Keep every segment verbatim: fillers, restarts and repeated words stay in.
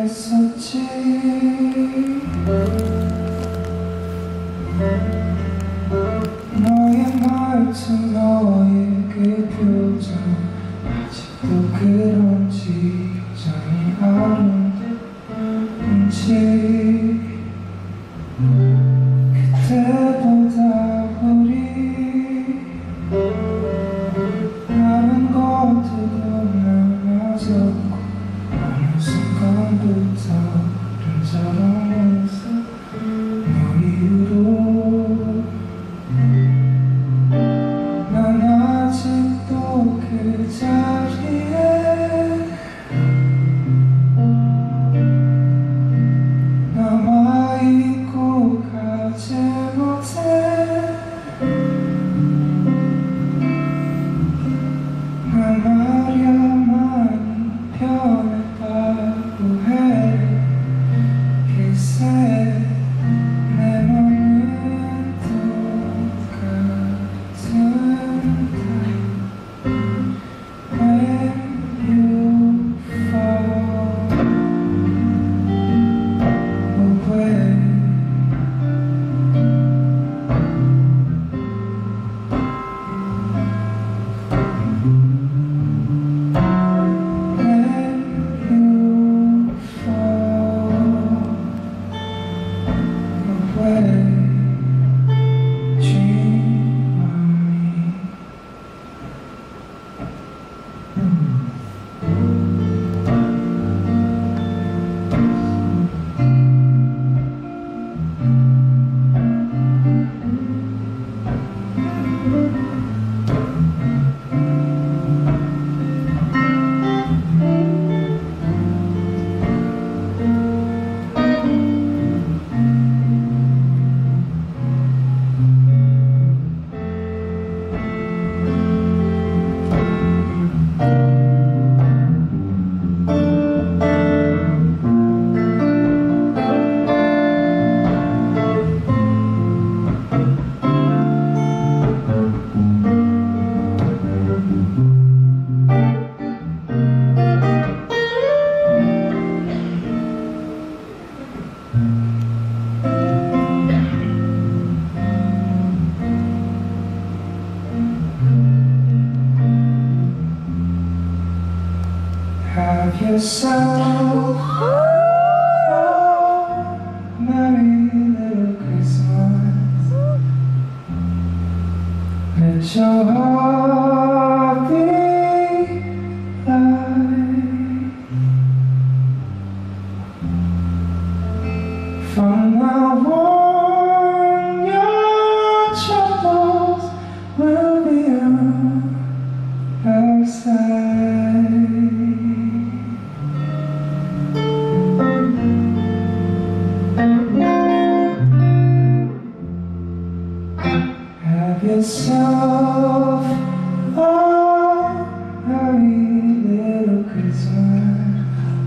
했었지. 너의 말투, 너의 그 표정, 아직도 그런지 여전히 아무런지 그때보다 우리 많은 것들도 많아졌고 어느 순간부터 흐름처럼 너 이후로 난 아직도 그 자리에 남아있고 가지 못해. 난 말야 많이 변했다고 해. 글쎄 내 맘은 똑같은데 When you fall away, have yourself a merry little Christmas. Let your heart be light. From now on, your troubles will be on our side. Have yourself a merry little Christmas.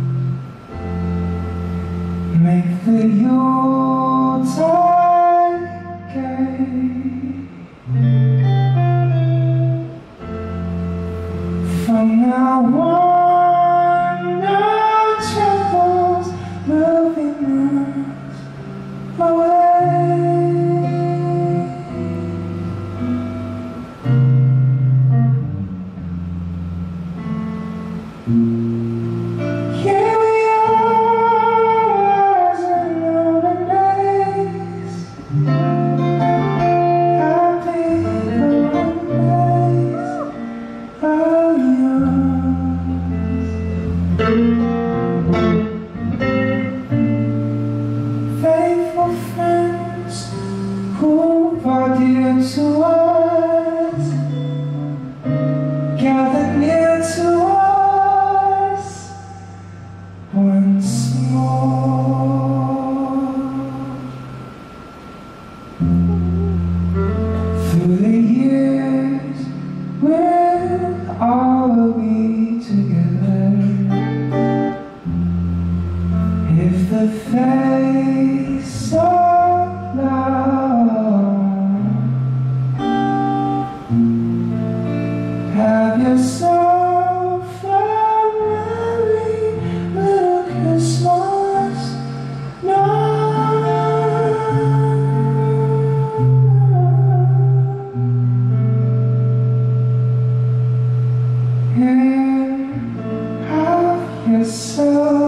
Make the Yuletide gay. From now on, no troubles will be miles away. Here we are, as in olden days, happy golden days of yours. Faithful friends who are dear to us, gather near to us once more. Through the years we'll all be together if the face of love. Have yourself a merry little Christmas. care of yourself.